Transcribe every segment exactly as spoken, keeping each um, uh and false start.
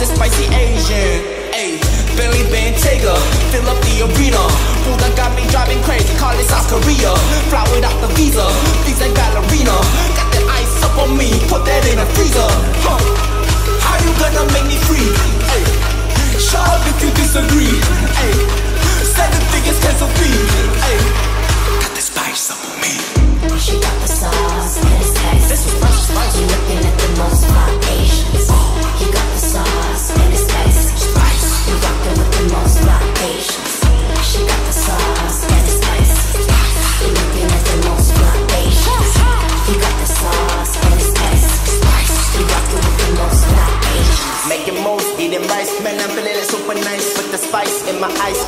the spicy Asian. Ayy, Bentley Bentayga, fill up the arena. Food that got me driving crazy, call it South Korea. Fly without the visa, these ain't ballerina. Got the ice up on me, put that in a freezer. Huh. How you gonna make me free? Ayy, shut up if you disagree. Ayy, seven figures cancel fee. Ayy, got the spice up on me. She got the sauce and it's spicy. This is fresh spicy. You're looking at the most fly Asians. He got the sauce and it's spicy. You rockin' with the most fly Asians. She got the sauce and it's spicy. You're looking at the most fly Asians. You got the sauce and it's spicy. You rockin' with the most fly Asians. Making moves, eating rice, man, I'm feeling it super nice with the spice in my ice.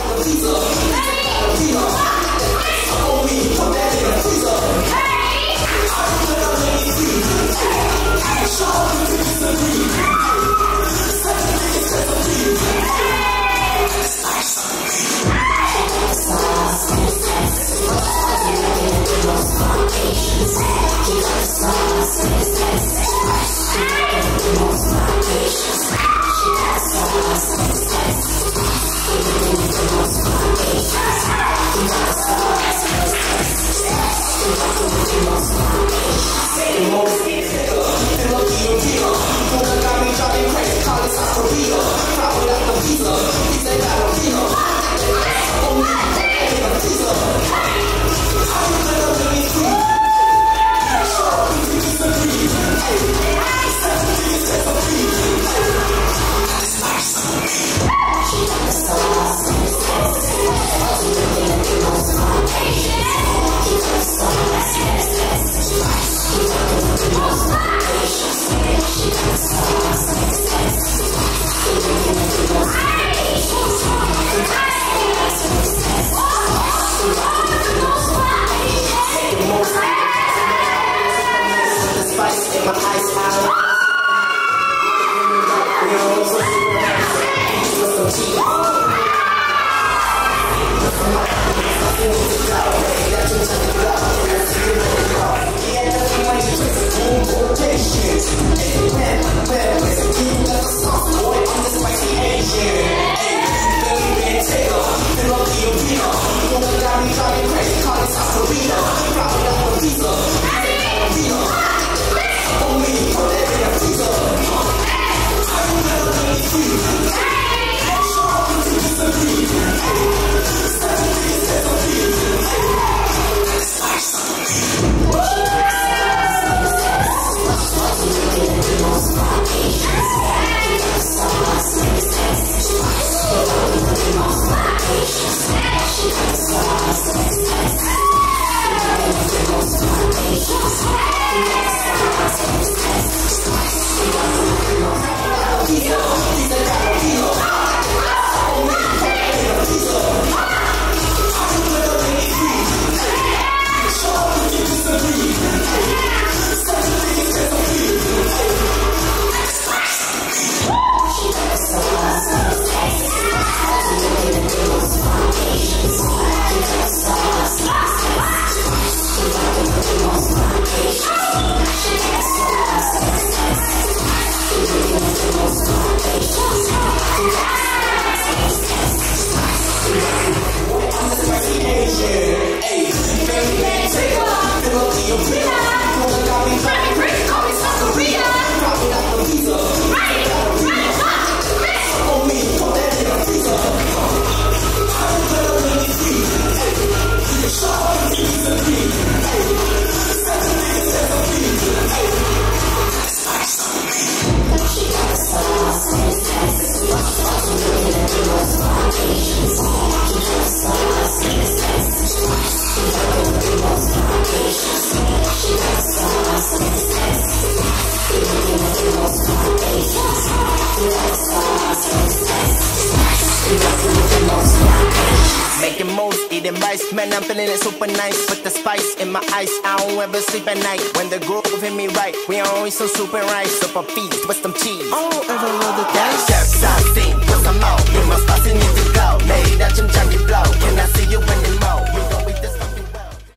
Making moves, eating rice, man, I'm feeling it super nice with the spice in my ice. I don't ever sleep at night when the groove hit me right. We always so super right, super feast with some cheese. I don't ever roll the dice. Yes, I think, put some more. You must pass it need to go. Lay that chim chang you blow. Can I see you when you mow?